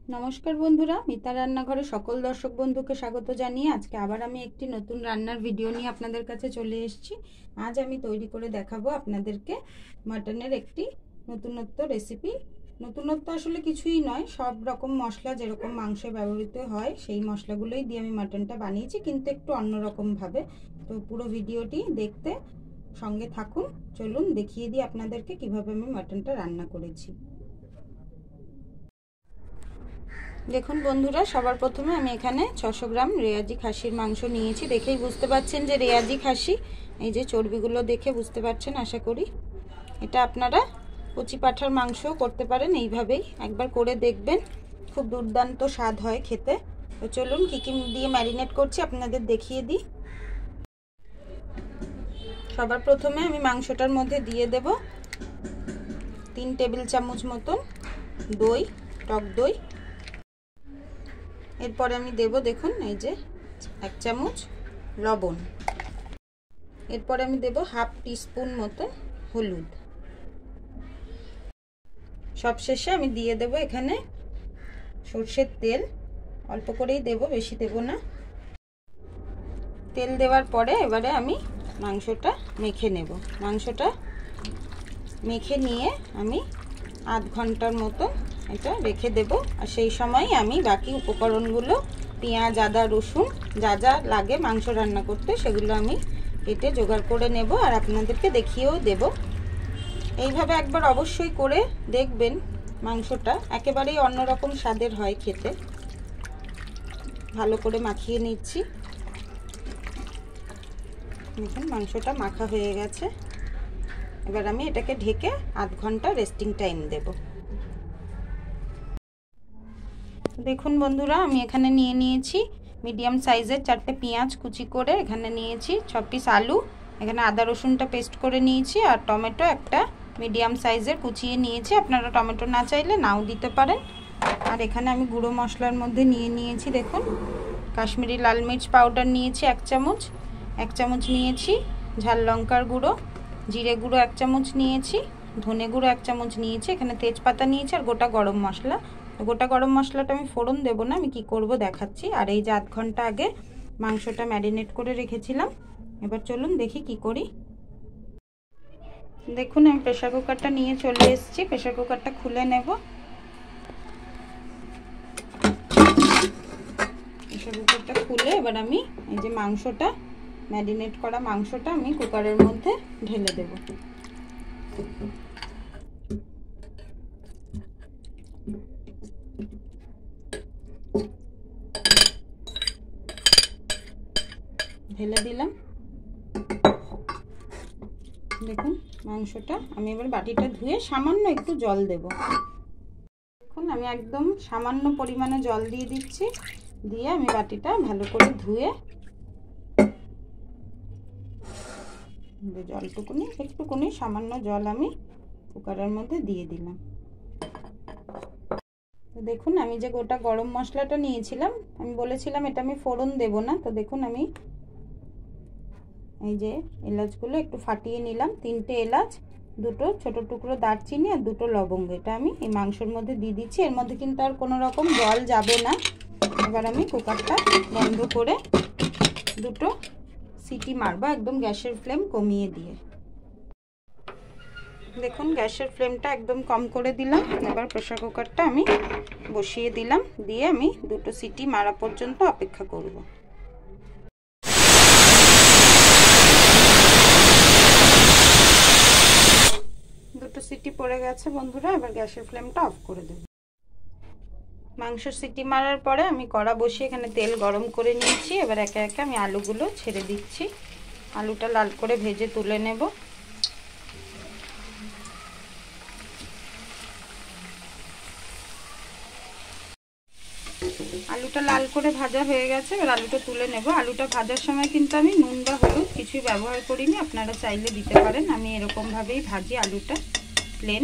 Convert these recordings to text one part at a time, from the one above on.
নমস্কার বন্ধুরা, মিতা রান্নাঘরে সকল দর্শক বন্ধুকে স্বাগত জানিয়ে আজকে আবার আমি একটি নতুন রান্নার ভিডিও নিয়ে আপনাদের কাছে চলে এসেছি। আজ আমি তৈরি করে দেখাবো আপনাদেরকে মাটনের একটি নতুনত্ব রেসিপি। নতুনত্ব আসলে কিছুই নয়, সব রকম মশলা যেরকম মাংসে ব্যবহৃত হয় সেই মশলাগুলোই দিয়ে আমি মাটনটা বানিয়েছি, কিন্তু একটু অন্যরকম ভাবে। তো পুরো ভিডিওটি দেখতে সঙ্গে থাকুন। চলুন দেখিয়ে দিই আপনাদেরকে কিভাবে আমি মাটনটা রান্না করেছি। দেখুন বন্ধুরা, সবার প্রথমে আমি এখানে 600 গ্রাম রেয়াজি খাসির মাংস নিয়েছি। দেখেই বুঝতে পারছেন যে রেয়াজি খাসি, এই যে চর্বিগুলো দেখে বুঝতে পারছেন আশা করি। এটা আপনারা কচি পাঁঠার মাংসও করতে পারেন, এইভাবেই একবার করে দেখবেন, খুব দুর্দান্ত স্বাদ হয় খেতে। তো চলুন কী কী দিয়ে ম্যারিনেট করছি আপনাদের দেখিয়ে দিই। সবার প্রথমে আমি মাংসটার মধ্যে দিয়ে দেব 3 টেবিল চামচ মতন দই, টক দই। এরপরে আমি দেব, দেখুন এই যে 1 চামচ লবণ। এরপরে আমি দেব হাফ টিস্পুন মতো হলুদ। সবশেষে আমি দিয়ে দেব এখানে সরষের তেল, অল্প করেই দেব, বেশি দেব না। তেল দেওয়ার পরে এবারে আমি মাংসটা মেখে নেব। মাংসটা মেখে নিয়ে আমি আধ ঘন্টার মতো এটা রেখে দেব। আর সেই সময় আমি বাকি উপকরণগুলো, পেঁয়াজ, আদা, রসুন যা যা লাগে মাংস রান্না করতে, সেগুলো আমি কেটে জোগাড় করে নেব আর আপনাদেরকে দেখিয়েও দেব। এইভাবে একবার অবশ্যই করে দেখবেন, মাংসটা একেবারেই অন্যরকম স্বাদের হয় খেতে। ভালো করে মাখিয়ে নিচ্ছি। দেখুন মাংসটা মাখা হয়ে গেছে। এবার আমি এটাকে ঢেকে আধ ঘন্টা রেস্টিং টাইম দেব। দেখুন বন্ধুরা, আমি এখানে নিয়ে নিয়েছি মিডিয়াম সাইজের 4টে পেঁয়াজ কুচি করে, এখানে নিয়েছি 6 পিস আলু, এখানে আদা রসুনটা পেস্ট করে নিয়েছি, আর টমেটো একটা মিডিয়াম সাইজের কুচিয়ে নিয়েছি। আপনারা টমেটো না চাইলে নাও দিতে পারেন। আর এখানে আমি গুঁড়ো মশলার মধ্যে নিয়ে নিয়েছি, দেখুন কাশ্মীরি লাল মির্চ পাউডার নিয়েছি 1 চামচ, 1 চামচ নিয়েছি ঝাল লঙ্কার গুঁড়ো, জিরে গুঁড়ো 1 চামচ নিয়েছি, ধনে গুঁড়ো 1 চামচ নিয়েছি, এখানে তেজপাতা নিয়েছি, আর গোটা গরম মশলা। তো গোটা গরম মশলাটা আমি ফোড়ন দেব না, আমি কি করব দেখাচ্ছি। আর এই যে আধ ঘন্টা আগে মাংসটা ম্যারিনেট করে রেখেছিলাম। এবার চলুন দেখি কি করি। দেখুন আমি প্রেসার কুকারটা নিয়ে চলে এসেছি। প্রেসার কুকারটা খুলে নেব। প্রেসার কুকারটা খুলে এবার আমি এই যে মাংসটা, ম্যারিনেট করা মাংসটা আমি কুকারের মধ্যে ঢেলে দেব। ঢেলে দিলাম। দেখুন মাংসটা আমি এবার বাটিটা ধুয়ে সামান্য একটু জল দেব। দেখুন আমি একদম সামান্য পরিমাণে জল দিয়ে দিচ্ছি, দিয়ে আমি বাটিটা ভালো করে ধুয়ে একটুকুনি সামান্য জল আমি কুকারের মধ্যে দিয়ে দিলাম। তো দেখুন আমি যে গোটা গরম মশলাটা নিয়েছিলাম, আমি বলেছিলাম এটা আমি ফোড়ন দেব না। তো দেখুন আমি এই যে এলাচগুলো একটু ফাটিয়ে নিলাম, 3টে এলাচ, 2টো ছোট টুকরো দারচিনি আর 2টো লবঙ্গ, এটা আমি এই মাংসের মধ্যে দিয়ে দিচ্ছি। এর মধ্যে কিন্তু আর কোনো রকম জল যাবে না। এবার আমি কুকারটা বন্ধ করে 2টো সিটি মারবো, একদম গ্যাসের ফ্লেম কমিয়ে দিয়ে। দেখুন গ্যাসের ফ্লেমটা একদম কম করে দিলাম। এবার প্রেসার কুকারটা আমি বসিয়ে দিলাম, দিয়ে আমি 2টো সিটি মারা পর্যন্ত অপেক্ষা করব। 2টো সিটি পড়ে গেছে বন্ধুরা। এবার গ্যাসের ফ্লেমটা অফ করে দেব। মাংস সিটি মারার পরে আমি কড়া বসিয়ে এখানে তেল গরম করে নিয়েছি। এবার একে একে আমি আলুগুলো ছেড়ে দিচ্ছি। আলুটা লাল করে ভেজে তুলে নেব। আলুটা লাল করে ভাজা হয়ে গেছে, এবার আলুটা তুলে নেব। আলুটা ভাজার সময় কিন্তু আমি নুন বা হলুদ কিছুই ব্যবহার করিনি, আপনারা চাইলে দিতে পারেন। আমি এরকম ভাবেই ভাজি আলুটা প্লেন।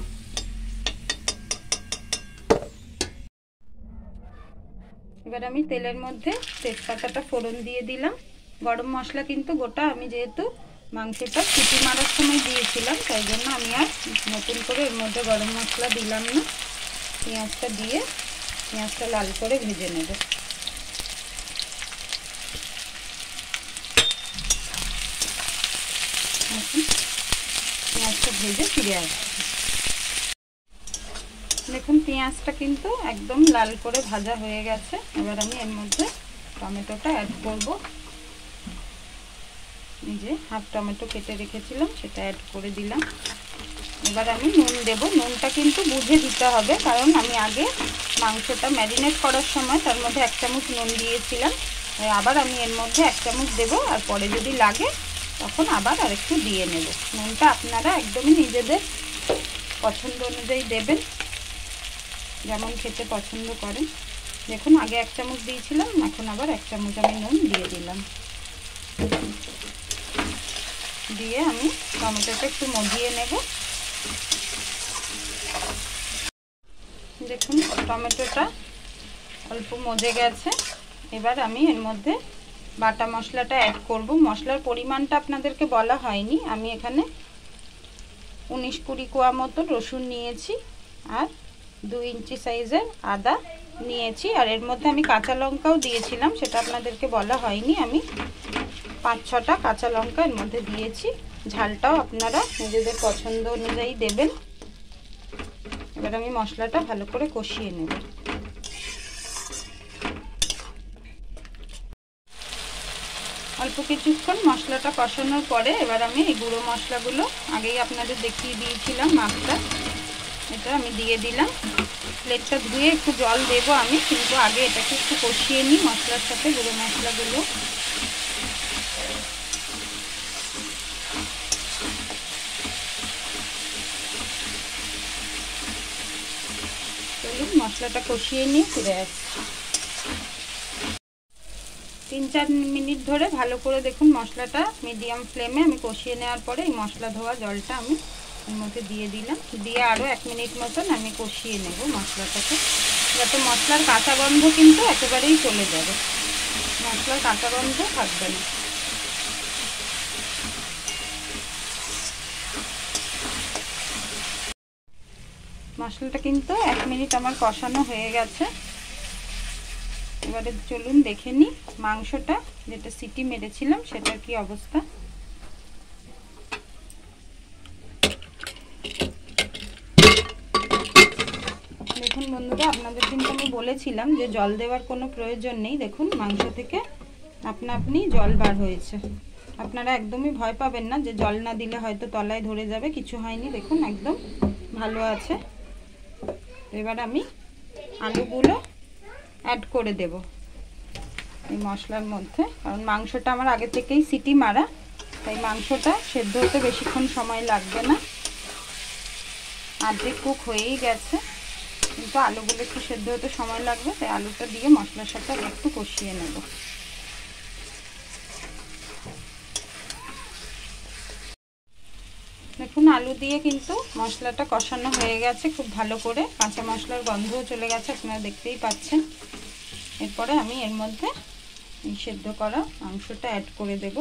এবার আমি তেলের মধ্যে তেজপাতাটা ফোড়ন দিয়ে দিলাম। গরম মশলা কিন্তু গোটা আমি যেহেতু মাংসটা সিটি মারার সময় দিয়েছিলাম, তাই জন্য আমি আর নতুন করে এর মধ্যে গরম মশলা দিলাম না। পেঁয়াজটা দিয়ে পেঁয়াজটা লাল করে ভেজে নেব। পেঁয়াজটা ভেজে ফিরে আসছি। দেখুন পেঁয়াজটা কিন্তু একদম লাল করে ভাজা হয়ে গেছে। এবার আমি এর মধ্যে টমেটোটা অ্যাড করব। এই যে হাফ টমেটো কেটে রেখেছিলাম সেটা অ্যাড করে দিলাম। এবার আমি নুন দেব। নুনটা কিন্তু বুঝে দিতে হবে, কারণ আমি আগে মাংসটা ম্যারিনেট করার সময় তার মধ্যে 1 চামচ নুন দিয়েছিলাম। আবার আমি এর মধ্যে 1 চামচ দেবো, আর পরে যদি লাগে তখন আবার আরেকটু দিয়ে নেব। নুনটা আপনারা একদমই নিজেদের পছন্দ অনুযায়ী দেবেন, যেমন খেতে পছন্দ করেন। দেখুন আগে 1 চামচ দিয়েছিলাম, এখন আবার 1 চামচ আমি নুন দিয়ে দিলাম। দিয়ে আমি টমেটোটা একটু মজিয়ে নেব। দেখুন টমেটোটা অল্প মজে গেছে। এবার আমি এর মধ্যে বাটা মশলাটা অ্যাড করব। মশলার পরিমাণটা আপনাদেরকে বলা হয়নি। আমি এখানে 19-20 কোয়া মতো রসুন নিয়েছি, আর 2 ইঞ্চি সাইজের আদা নিয়েছি, আর এর মধ্যে আমি কাঁচা লঙ্কাও দিয়েছিলাম, সেটা আপনাদেরকে বলা হয়নি। আমি 5-6টা কাঁচা লঙ্কা এর মধ্যে দিয়েছি। ঝালটাও আপনারা নিজেদের পছন্দ অনুযায়ী দেবেন। এবার আমি মশলাটা ভালো করে কষিয়ে নেব। অল্প কিছুক্ষণ মশলাটা কষানোর পরে এবার আমি এই গুঁড়ো মশলাগুলো আগেই আপনাদের দেখিয়ে দিয়েছিলাম মাপটা, এটা আমি দিয়ে দিলাম। প্লেটটা ধুয়ে একটু জল দেব আমি, কিন্তু আগে এটাকে একটু কষিয়ে নিই মশলার সাথে গুঁড়ো মশলাগুলো। চলুন মশলাটা কষিয়ে নিয়ে ফিরে আসছি। 3-4 মিনিট ধরে ভালো করে দেখুন মশলাটা মিডিয়াম ফ্লেমে আমি কষিয়ে নেওয়ার পরে এই মশলা ধোয়া জলটা আমি এর মধ্যে দিয়ে দিলাম। দিয়ে আরও 1 মিনিট মতন আমি কষিয়ে নেব মশলাটাকে, যাতে মশলার কাঁচা গন্ধ কিন্তু একেবারেই চলে যাবে, মশলার কাঁচা গন্ধ থাকবে না। মশলাটা কিন্তু 1 মিনিট আমার কষানো হয়ে গেছে। এবারে চলুন দেখে নিই মাংসটা যেটা সিটি মেরেছিলাম সেটার কি অবস্থা। দেখুন বন্ধুরা, আপনাদের কিন্তু আমি বলেছিলাম যে জল দেওয়ার কোনো প্রয়োজন নেই। দেখুন মাংস থেকে আপনা আপনি জল বার হয়েছে। আপনারা একদমই ভয় পাবেন না যে জল না দিলে হয়তো তলায় ধরে যাবে, কিছু হয়নি। দেখুন একদম ভালো আছে। এবার আমি আলুগুলো অ্যাড করে দেব এই মশলার মধ্যে, কারণ মাংসটা আমার আগে থেকেই সিটি মারা, তাই মাংসটা সেদ্ধ হতে বেশিক্ষণ সময় লাগবে না। অর্ধেক কুক হয়েই গেছে, কিন্তু আলুগুলো একটু সেদ্ধ হতে সময় লাগবে, তাই আলুটা দিয়ে মশলার সাথে একটু কষিয়ে নেব। দেখুন আলু দিয়ে কিন্তু মশলাটা কষানো হয়ে গেছে খুব ভালো করে, কাঁচা মশলার গন্ধও চলে গেছে, আপনারা দেখতেই পাচ্ছেন। এরপরে আমি এর মধ্যে এই সেদ্ধ করা মাংসটা অ্যাড করে দেব।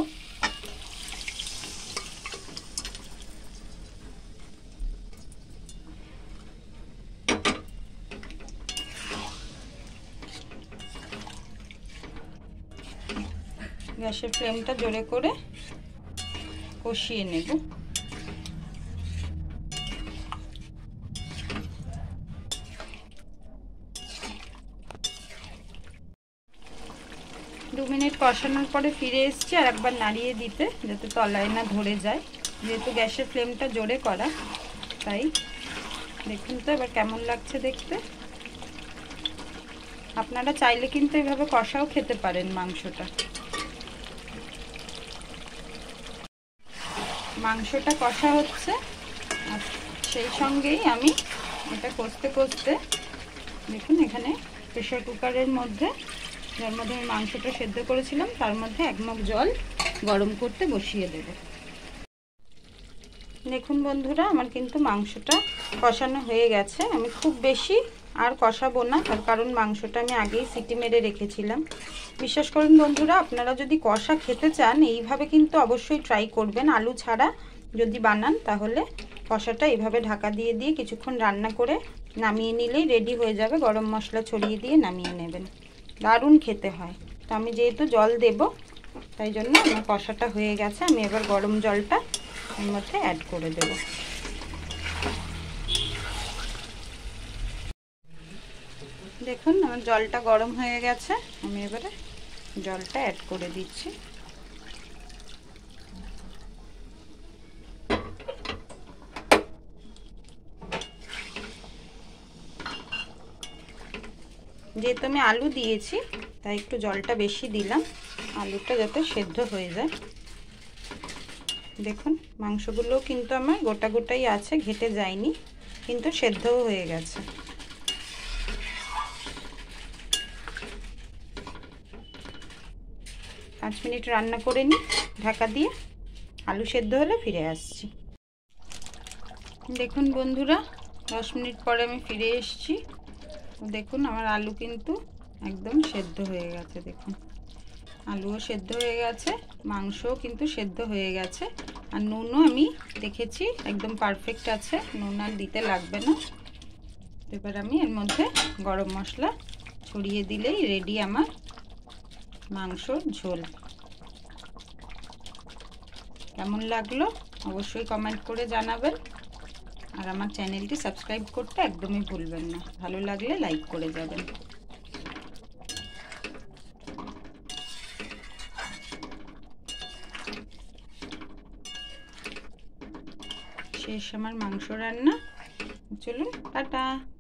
গ্যাসের ফ্লেমটা জোরে করে কষিয়ে নেব। 2 মিনিট কষানোর পরে ফিরে এসেছি, আর একবার নাড়িয়ে দিতে যাতে তলায় না ধরে যায়, যেহেতু গ্যাসের ফ্লেমটা জোরে করা তাই। দেখুন তো এবার কেমন লাগছে দেখতে। আপনারা চাইলে কিন্তু এইভাবে কষাও খেতে পারেন মাংসটা। মাংসটা কষা হচ্ছে, আর সেই সঙ্গেই আমি এটা কষতে কষতে দেখুন এখানে প্রেসার কুকারের মধ্যে, যার মধ্যে আমি মাংসটা সেদ্ধ করেছিলাম, তার মধ্যে 1 মগ জল গরম করতে বসিয়ে দেব। দেখুন বন্ধুরা, আমার কিন্তু মাংসটা কষানো হয়ে গেছে। আমি খুব বেশি আর কষাবো না, তার কারণ মাংসটা আমি আগেই সিটি মেরে রেখেছিলাম। বিশ্বাস করুন বন্ধুরা, আপনারা যদি কষা খেতে চান এইভাবে কিন্তু অবশ্যই ট্রাই করবেন, আলু ছাড়া যদি বানান তাহলে কষাটা এইভাবে ঢাকা দিয়ে দিয়ে কিছুক্ষণ রান্না করে নামিয়ে নিলেই রেডি হয়ে যাবে। গরম মশলা ছড়িয়ে দিয়ে নামিয়ে নেবেন, দারুণ খেতে হয়। তো আমি যেহেতু জল দেব তাই জন্য আমার কষাটা হয়ে গেছে। আমি এবার গরম জলটা এর মধ্যে অ্যাড করে দেব। দেখুন আমার জলটা গরম হয়ে গেছে, আমি এবারে জলটা অ্যাড করে দিচ্ছি। যেহেতু আমি আলু দিয়েছি তাই একটু জলটা বেশি দিলাম, আলুটা যাতে সেদ্ধ হয়ে যায়। দেখুন মাংসগুলো কিন্তু আমার গোটা গোটাই আছে, ঘেটে যায়নি, কিন্তু সেদ্ধও হয়ে গেছে। পাঁচ মিনিট রান্না করে নিই ঢাকা দিয়ে, আলু সেদ্ধ হলে ফিরে আসছি। দেখুন বন্ধুরা 10 মিনিট পরে আমি ফিরে এসেছি। দেখুন আমার আলু কিন্তু একদম সেদ্ধ হয়ে গেছে। দেখুন আলুও সেদ্ধ হয়ে গেছে, মাংসও কিন্তু সেদ্ধ হয়ে গেছে, আর নুনও আমি দেখেছি একদম পারফেক্ট আছে, নুন আর দিতে লাগবে না। এবার আমি এর মধ্যে গরম মশলা ছড়িয়ে দিলেই রেডি আমার মাংসর ঝোল। কেমন লাগলো অবশ্যই কমেন্ট করে জানাবেন, আর আমার চ্যানেলটি সাবস্ক্রাইব করতে একদমই ভুলবেন না। ভালো লাগলে লাইক করে যাবেন। শেষ আমার মাংস রান্না। চলুন টাটা।